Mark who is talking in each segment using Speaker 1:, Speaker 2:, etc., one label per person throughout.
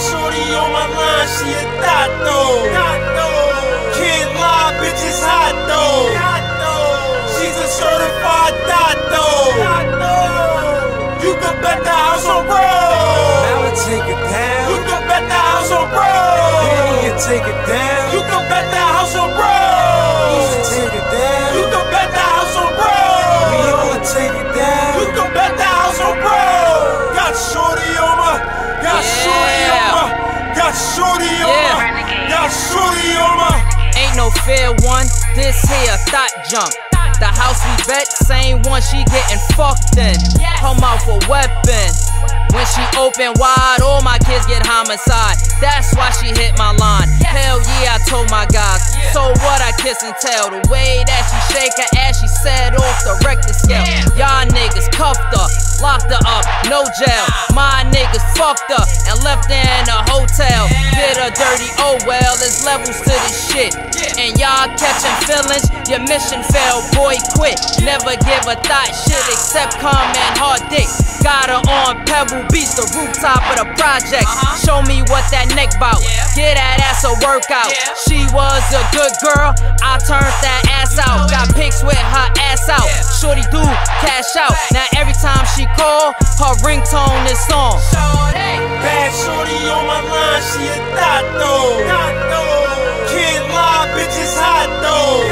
Speaker 1: shorty on my line, she a thot though. Can't lie, bitch is hot though. She's a certified thot though. You can bet the house on bro.
Speaker 2: I'ma take it down.
Speaker 1: You can bet the house on bro.
Speaker 2: Yeah, you take it down.
Speaker 1: You can bet the house on bro.
Speaker 2: You take it down.
Speaker 1: You can bet the house on bro.
Speaker 2: We all take it down.
Speaker 1: You can bet the house on bro. Got shorty on my. Got shorty on my. Got shorty on my. Got shorty on my.
Speaker 3: Ain't no fair one, this here thought jump. The house we bet, same one she getting fucked in. Her mouth a weapon. When she open wide, all my kids get homicide. That's why she hit my line. Hell yeah, I told my guys. So what, I kiss and tell. The way that she shake her ass, she set off the Richter scale. Y'all niggas cuffed her, locked her up, no jail. My niggas fucked her and left her in a hotel. Did her dirty, oh well, there's levels to this shit. And y'all catching feelings, your mission failed, boy quit. Never give a thought shit except come and hard dick. Got her on Pebble Beach, the rooftop of the project. Show me what that neck bout. Get that ass a workout. She was a good girl, I turned that ass out. Got pics with her ass out. Shorty do cash out. Now every time she call, her ringtone is on.
Speaker 1: Bad shorty on my line, she a thot though. Can't lie, bitch is hot though.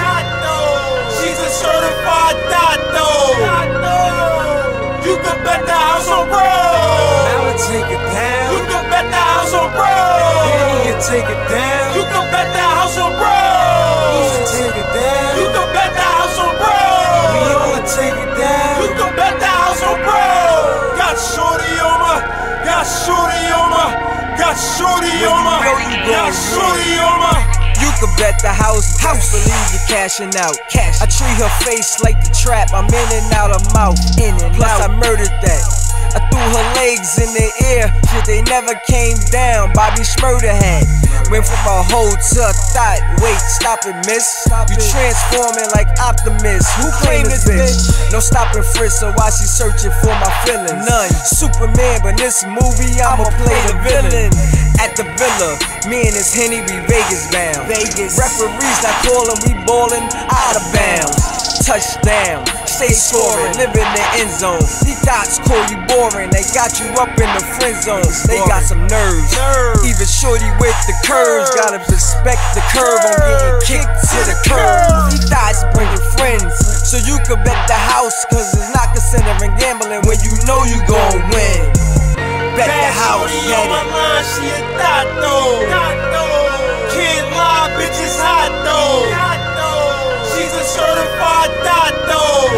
Speaker 1: She's a certified thot though. You can bet the house on bro.
Speaker 2: I'ma take it down.
Speaker 1: You can bet the house on bro.
Speaker 2: Yeah, you take it down.
Speaker 1: You can bet the house on bro.
Speaker 2: You take it down.
Speaker 1: You can bet the house on bro.
Speaker 2: We all take it down.
Speaker 1: You can bet the house on bro. Got shorty on my. Got shorty on my. Got shorty on my. Got shorty on my.
Speaker 2: You could bet the house, believe you're cashing out. I treat her face like the trap, I'm in and out of mouth. Plus I murdered that. I threw her legs in the air, shit they never came down. Bobby Shmurda had. Went from a hoe to a thought. Wait, stop it, miss. You transforming like Optimus. Who claimed this bitch? No stopping frisk, so why she searching for my feelings? None. Superman, but in this movie I'ma play the villain. At the villa, me and this Henny be Vegas bound. Referees not calling, we ballin' out of bounds. Touchdown, stay scoring, live in the end zone. These dots call you boring, they got you up in the friend zone. They got some nerves, even shorty with the curves. Gotta respect the curve on getting kicked to the curb. These dots bringing friends, so you can bet the house, cause it's not considering gambling when you know you gon' win. Bet the house,
Speaker 1: shorty on my line, she a thot though. Can't lie, bitch is hot though. She's a certified thot though.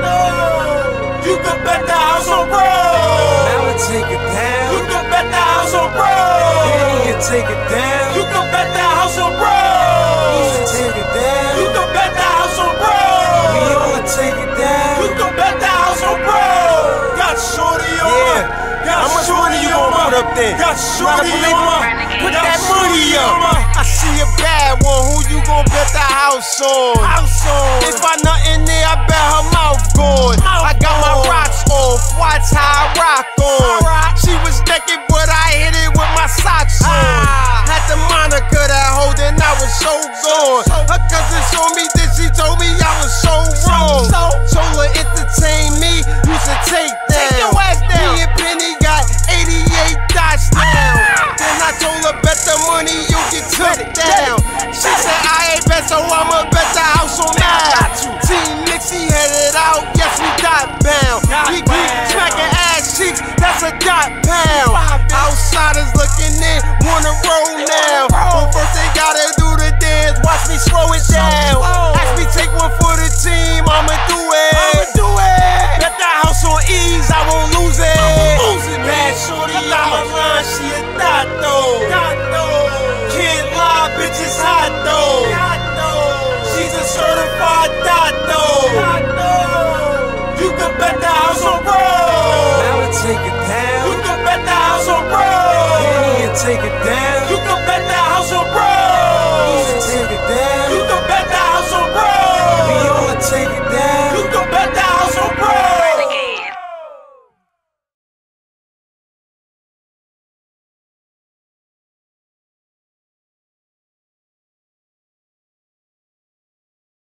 Speaker 1: You can bet the house on bro.
Speaker 2: I'ma take it down.
Speaker 1: You can bet the house on bro.
Speaker 2: Yeah, you take it down.
Speaker 1: You can bet the house on bro.
Speaker 2: You take it down.
Speaker 1: You can bet the house on bro.
Speaker 2: We all take it down.
Speaker 1: You can bet the house on bro. Got shorty on my.
Speaker 2: How much money you gon' put up there?
Speaker 1: Got shorty on my.
Speaker 2: Put that money up.
Speaker 1: I see a bad one. Who you gon' bet the house on? If I nothing there, I bet her mouth gone. I got my rocks off. Watch how I rock on. She was naked, but I hit it with